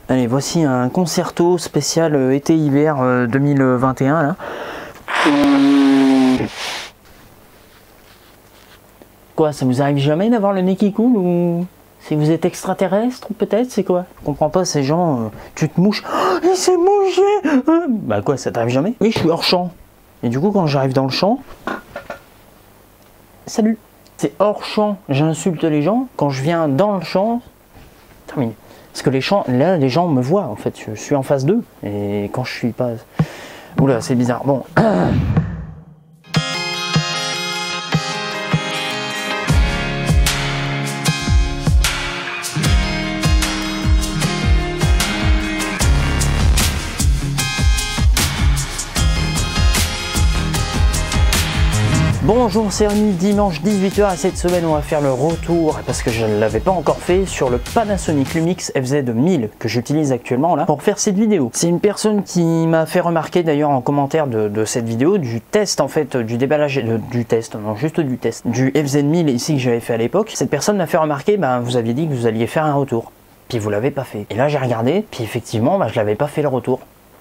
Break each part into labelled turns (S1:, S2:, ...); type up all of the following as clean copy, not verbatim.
S1: Allez, voici un concerto spécial été-hiver 2021 là. Quoi, ça vous arrive jamais d'avoir le nez qui coule ou si vous êtes extraterrestre peut-être, c'est quoi? Je comprends pas ces gens, tu te mouches, oh, il s'est mouché. Bah quoi, ça t'arrive jamais? Oui, je suis hors champ. Et du coup quand j'arrive dans le champ, salut. C'est hors champ, j'insulte les gens. Quand je viens dans le champ, terminé. Parce que les champs, là les gens me voient en fait, je suis en face d'eux. Et quand je suis pas... Oula, c'est bizarre. Bon. Bonjour, c'est Rémi, dimanche 18h et cette semaine on va faire le retour, parce que je ne l'avais pas encore fait, sur le Panasonic Lumix FZ1000 que j'utilise actuellement là pour faire cette vidéo. C'est une personne qui m'a fait remarquer d'ailleurs en commentaire de cette vidéo, du test en fait, du déballage, du test, non juste du test, du FZ1000 ici que j'avais fait à l'époque. Cette personne m'a fait remarquer, vous aviez dit que vous alliez faire un retour, puis vous l'avez pas fait. Et là j'ai regardé, puis effectivement je l'avais pas fait le retour.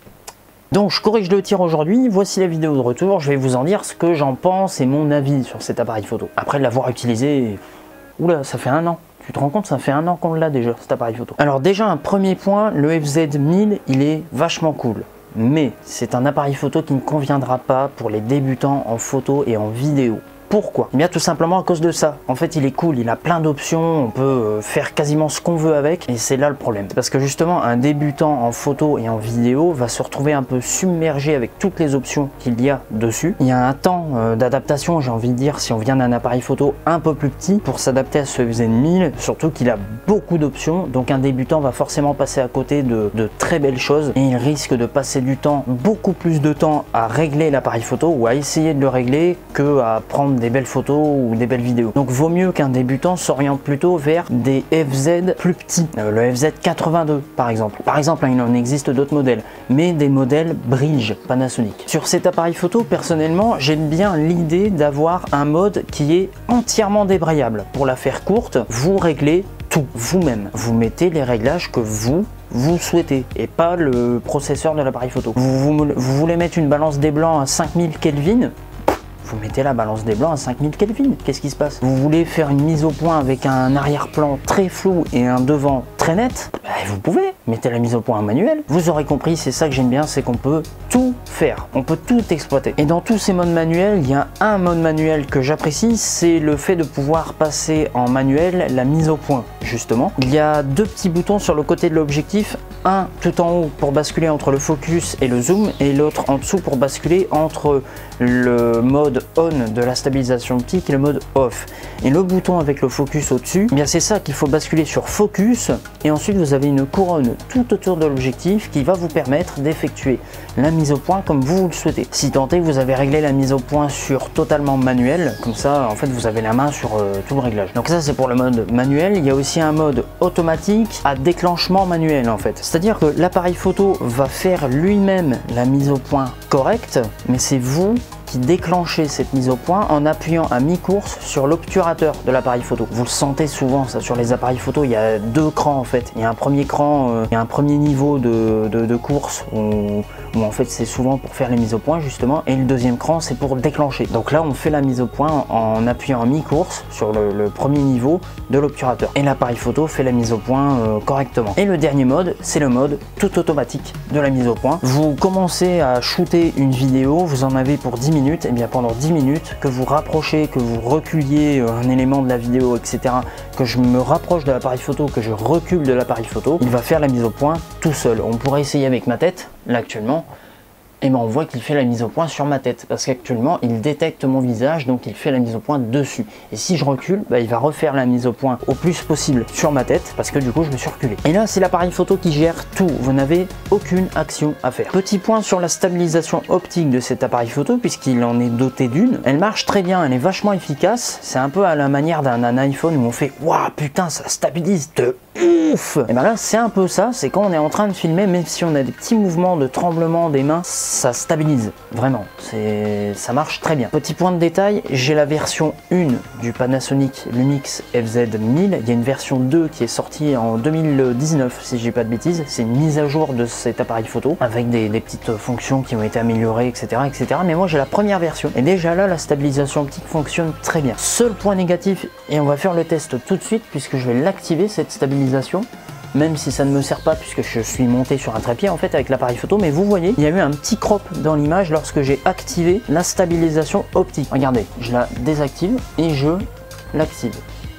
S1: Donc je corrige le tir aujourd'hui, voici la vidéo de retour, je vais vous en dire ce que j'en pense et mon avis sur cet appareil photo. Après l'avoir utilisé, oula, ça fait 1 an, tu te rends compte, ça fait 1 an qu'on l'a déjà cet appareil photo. Alors déjà un premier point, le FZ1000 il est vachement cool, mais c'est un appareil photo qui ne conviendra pas pour les débutants en photo et en vidéo. Pourquoi? Eh bien tout simplement à cause de ça. En fait il est cool, il a plein d'options, on peut faire quasiment ce qu'on veut avec, et c'est là le problème. Parce que justement un débutant en photo et en vidéo va se retrouver un peu submergé avec toutes les options qu'il y a dessus. Il y a un temps d'adaptation, j'ai envie de dire, si on vient d'un appareil photo un peu plus petit pour s'adapter à ce FZ1000, surtout qu'il a beaucoup d'options, donc un débutant va forcément passer à côté de très belles choses, et il risque de passer du temps, beaucoup plus de temps à régler l'appareil photo ou à essayer de le régler que à prendre des belles photos ou des belles vidéos. Donc vaut mieux qu'un débutant s'oriente plutôt vers des FZ plus petits, le FZ82 par exemple. Par exemple, il en existe d'autres modèles, mais des modèles Bridge Panasonic. Sur cet appareil photo, personnellement, j'aime bien l'idée d'avoir un mode qui est entièrement débrayable. Pour la faire courte, vous réglez tout vous-même. Vous mettez les réglages que vous souhaitez et pas le processeur de l'appareil photo. Vous voulez mettre une balance des blancs à 5000 Kelvin, vous mettez la balance des blancs à 5000 Kelvin. Qu'est-ce qui se passe? Vous voulez faire une mise au point avec un arrière-plan très flou et un devant très net? Vous pouvez, mettez la mise au point en manuel. Vous aurez compris, c'est ça que j'aime bien, c'est qu'on peut tout faire, on peut tout exploiter. Et dans tous ces modes manuels, il y a un mode manuel que j'apprécie, c'est le fait de pouvoir passer en manuel la mise au point, justement. Il y a 2 petits boutons sur le côté de l'objectif, un tout en haut pour basculer entre le focus et le zoom, et l'autre en dessous pour basculer entre le mode on de la stabilisation optique et le mode off. Et le bouton avec le focus au-dessus, bien c'est ça qu'il faut basculer sur focus, et ensuite vous avez une couronne tout autour de l'objectif qui va vous permettre d'effectuer la mise au point comme vous le souhaitez. Si tant est que vous avez réglé la mise au point sur totalement manuel, comme ça en fait vous avez la main sur tout le réglage. Donc ça c'est pour le mode manuel. Il y a aussi un mode automatique à déclenchement manuel en fait. C'est-à-dire que l'appareil photo va faire lui-même la mise au point correcte, mais c'est vous qui déclenchez cette mise au point en appuyant à mi-course sur l'obturateur de l'appareil photo. Vous le sentez souvent ça sur les appareils photo, il y a 2 crans en fait. Il y a un premier cran, il y a un premier niveau de course où en fait c'est souvent pour faire les mises au point justement, et le deuxième cran c'est pour déclencher. Donc là on fait la mise au point en appuyant à mi-course sur le premier niveau de l'obturateur, et l'appareil photo fait la mise au point correctement. Et le dernier mode, c'est le mode tout automatique de la mise au point. Vous commencez à shooter une vidéo, vous en avez pour 10 minutes, et bien pendant 10 minutes, que vous rapprochez, que vous reculiez un élément de la vidéo, etc., que je me rapproche de l'appareil photo, que je recule de l'appareil photo, il va faire la mise au point tout seul. On pourrait essayer avec ma tête, là actuellement, et on voit qu'il fait la mise au point sur ma tête, parce qu'actuellement il détecte mon visage, donc il fait la mise au point dessus. Et si je recule, il va refaire la mise au point au plus possible sur ma tête, parce que du coup je me suis reculé. Et là c'est l'appareil photo qui gère tout, vous n'avez aucune action à faire. Petit point sur la stabilisation optique de cet appareil photo, puisqu'il en est doté d'une. Elle marche très bien, elle est vachement efficace, c'est un peu à la manière d'un iPhone où on fait « Waouh putain ça stabilise de ouf. Et ben là c'est un peu ça, c'est quand on est en train de filmer, même si on a des petits mouvements de tremblement des mains, ça stabilise, vraiment, ça marche très bien. Petit point de détail, j'ai la version 1 du Panasonic Lumix FZ1000, il y a une version 2 qui est sortie en 2019 si j'ai pas de bêtises, c'est une mise à jour de cet appareil photo, avec des petites fonctions qui ont été améliorées, etc. mais moi j'ai la première version, et déjà là la stabilisation optique fonctionne très bien. Seul point négatif, et on va faire le test tout de suite puisque je vais l'activer cette stabilisation, même si ça ne me sert pas puisque je suis monté sur un trépied en fait avec l'appareil photo, mais vous voyez il y a eu un petit crop dans l'image lorsque j'ai activé la stabilisation optique. Regardez, je la désactive et je l'active.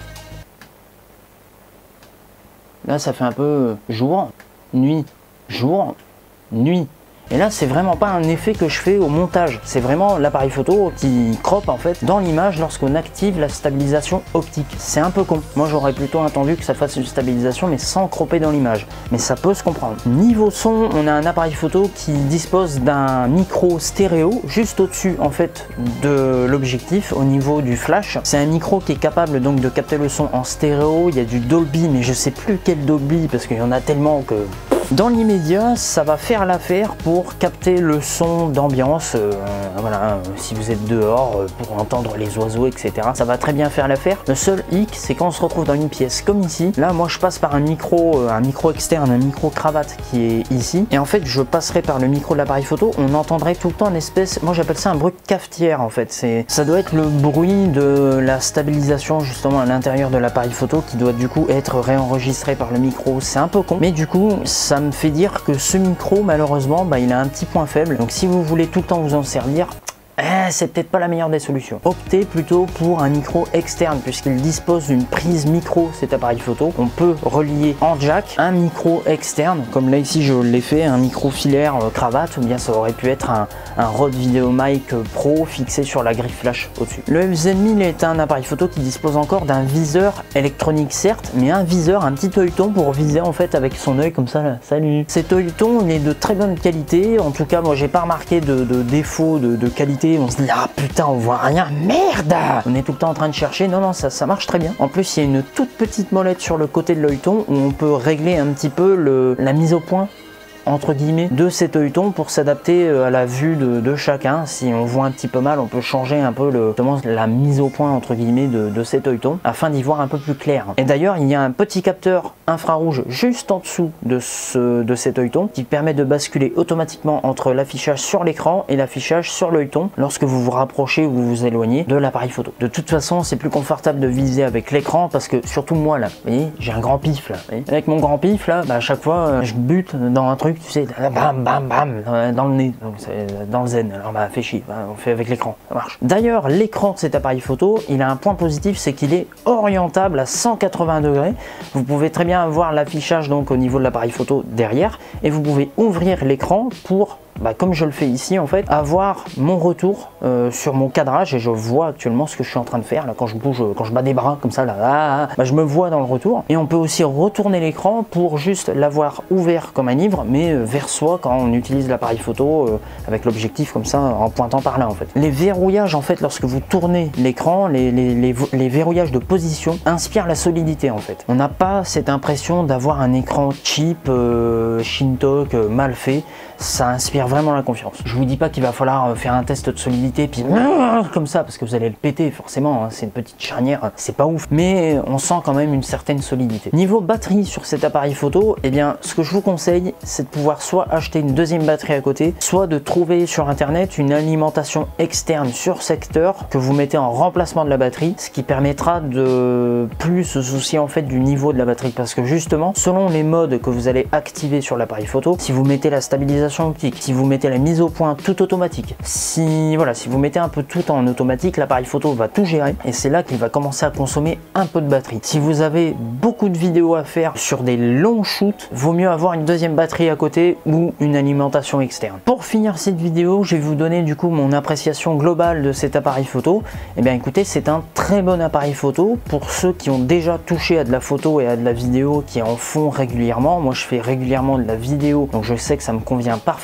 S1: Là ça fait un peu jour, nuit, jour, nuit. Et là c'est vraiment pas un effet que je fais au montage, c'est vraiment l'appareil photo qui crop en fait dans l'image lorsqu'on active la stabilisation optique. C'est un peu con, moi j'aurais plutôt attendu que ça fasse une stabilisation mais sans cropper dans l'image, mais ça peut se comprendre. Niveau son, on a un appareil photo qui dispose d'un micro stéréo juste au-dessus en fait de l'objectif au niveau du flash. C'est un micro qui est capable donc de capter le son en stéréo, il y a du Dolby mais je sais plus quel Dolby parce qu'il y en a tellement que... Dans l'immédiat, ça va faire l'affaire pour capter le son d'ambiance, voilà, si vous êtes dehors, pour entendre les oiseaux, etc. Ça va très bien faire l'affaire. Le seul hic, c'est quand on se retrouve dans une pièce comme ici. Là, moi, je passe par un micro externe, un micro cravate qui est ici. Et en fait, je passerai par le micro de l'appareil photo. On entendrait tout le temps une espèce, moi j'appelle ça un bruit de cafetière en fait. Ça doit être le bruit de la stabilisation justement à l'intérieur de l'appareil photo qui doit du coup être réenregistré par le micro. C'est un peu con, mais du coup, ça me fait dire que ce micro malheureusement il a un petit point faible, donc si vous voulez tout le temps vous en servir, c'est peut-être pas la meilleure des solutions. Optez plutôt pour un micro externe puisqu'il dispose d'une prise micro cet appareil photo. On peut relier en jack un micro externe, comme là ici je l'ai fait, un micro filaire cravate, ou bien ça aurait pu être un Rode VideoMic Pro fixé sur la grille flash au-dessus. Le FZ1000 est un appareil photo qui dispose encore d'un viseur électronique certes, mais un viseur, un petit œilleton pour viser en fait avec son œil comme ça là. Salut. Cet œilleton il est de très bonne qualité, en tout cas moi j'ai pas remarqué de défaut de qualité. On se dit ah putain on voit rien, merde, on est tout le temps en train de chercher. Non ça marche très bien. En plus il y a une toute petite molette sur le côté de l'œilleton où on peut régler un petit peu la mise au point entre guillemets de cet œilleton pour s'adapter à la vue de chacun. Si on voit un petit peu mal, on peut changer un peu la mise au point entre guillemets de cet œilleton afin d'y voir un peu plus clair. Et d'ailleurs il y a un petit capteur infrarouge juste en dessous de cet œilleton qui permet de basculer automatiquement entre l'affichage sur l'écran et l'affichage sur l'œilleton lorsque vous vous rapprochez ou vous vous éloignez de l'appareil photo. De toute façon c'est plus confortable de viser avec l'écran parce que surtout moi là, vous voyez, j'ai un grand pif là. Avec mon grand pif là, à chaque fois je bute dans un truc, tu sais, bam bam bam dans le nez, donc dans le zen. Alors fais chier, on fait avec l'écran, ça marche. D'ailleurs l'écran de cet appareil photo, il a un point positif, c'est qu'il est orientable à 180 degrés. Vous pouvez très bien avoir l'affichage donc au niveau de l'appareil photo derrière et vous pouvez ouvrir l'écran pour comme je le fais ici en fait, avoir mon retour sur mon cadrage et je vois actuellement ce que je suis en train de faire là quand je bouge, quand je bats des bras comme ça là, je me vois dans le retour. Et on peut aussi retourner l'écran pour juste l'avoir ouvert comme un livre mais vers soi quand on utilise l'appareil photo avec l'objectif comme ça en pointant par là en fait. Les verrouillages en fait lorsque vous tournez l'écran, les verrouillages de position inspirent la solidité en fait. On n'a pas cette impression d'avoir un écran cheap, Shintok, mal fait. Ça inspire vraiment la confiance. Je vous dis pas qu'il va falloir faire un test de solidité puis comme ça parce que vous allez le péter forcément, hein, c'est une petite charnière, c'est pas ouf, mais on sent quand même une certaine solidité. Niveau batterie sur cet appareil photo, eh bien ce que je vous conseille c'est de pouvoir soit acheter une deuxième batterie à côté, soit de trouver sur internet une alimentation externe sur secteur que vous mettez en remplacement de la batterie, ce qui permettra de plus se soucier en fait du niveau de la batterie parce que justement selon les modes que vous allez activer sur l'appareil photo, si vous mettez la stabilisation optique, si vous mettez la mise au point tout automatique, si vous mettez un peu tout en automatique, l'appareil photo va tout gérer et c'est là qu'il va commencer à consommer un peu de batterie. Si vous avez beaucoup de vidéos à faire sur des longs shoots, vaut mieux avoir une deuxième batterie à côté ou une alimentation externe. Pour finir cette vidéo, je vais vous donner du coup mon appréciation globale de cet appareil photo. Et bien écoutez, c'est un très bon appareil photo pour ceux qui ont déjà touché à de la photo et à de la vidéo, qui en font régulièrement. Moi je fais régulièrement de la vidéo donc je sais que ça me convient parfaitement. Il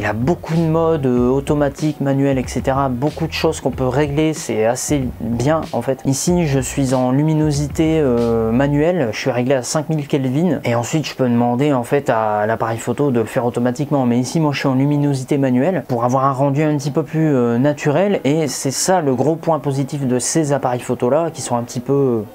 S1: Il a beaucoup de modes automatiques, manuels, etc. Beaucoup de choses qu'on peut régler, c'est assez bien en fait. Ici je suis en luminosité manuelle, je suis réglé à 5000 Kelvin et ensuite je peux demander en fait à l'appareil photo de le faire automatiquement. Mais ici moi je suis en luminosité manuelle pour avoir un rendu un petit peu plus naturel, et c'est ça le gros point positif de ces appareils photo là qui sont un petit peu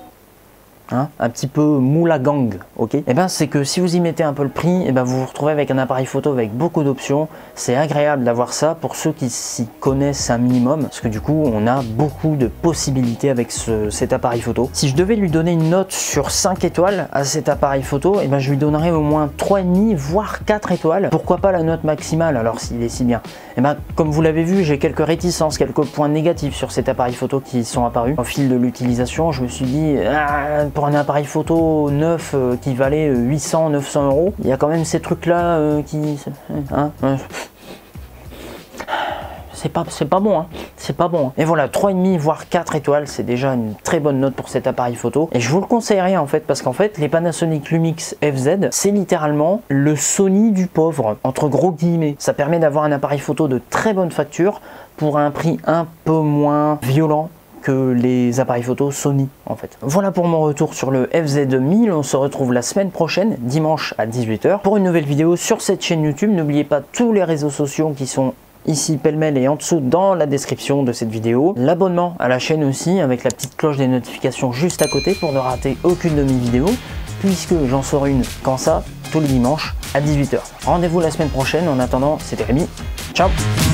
S1: moula gang, ok. Et ben c'est que si vous y mettez un peu le prix, et ben vous vous retrouvez avec un appareil photo avec beaucoup d'options. C'est agréable d'avoir ça pour ceux qui s'y connaissent un minimum, parce que du coup on a beaucoup de possibilités avec cet appareil photo. Si je devais lui donner une note sur 5 étoiles à cet appareil photo, et ben je lui donnerais au moins 3,5 voire 4 étoiles. Pourquoi pas la note maximale alors s'il est si bien. Et ben comme vous l'avez vu, j'ai quelques réticences, quelques points négatifs sur cet appareil photo qui sont apparus au fil de l'utilisation. Je me suis dit pour un appareil photo neuf qui valait 800-900 euros, il y a quand même ces trucs là qui... c'est pas bon, hein. C'est pas bon. Et voilà, 3,5 voire 4 étoiles, c'est déjà une très bonne note pour cet appareil photo. Et je vous le conseillerais en fait, parce qu'en fait, les Panasonic Lumix FZ, c'est littéralement le Sony du pauvre, entre gros guillemets. Ça permet d'avoir un appareil photo de très bonne facture pour un prix un peu moins violent que les appareils photo Sony en fait. Voilà pour mon retour sur le FZ1000. On se retrouve la semaine prochaine, dimanche à 18 h, pour une nouvelle vidéo sur cette chaîne YouTube. N'oubliez pas tous les réseaux sociaux qui sont ici pêle-mêle et en dessous dans la description de cette vidéo. L'abonnement à la chaîne aussi, avec la petite cloche des notifications juste à côté pour ne rater aucune de mes vidéos, puisque j'en sors une quand ça, tous les dimanches à 18 h. Rendez-vous la semaine prochaine. En attendant, c'était Rémi. Ciao.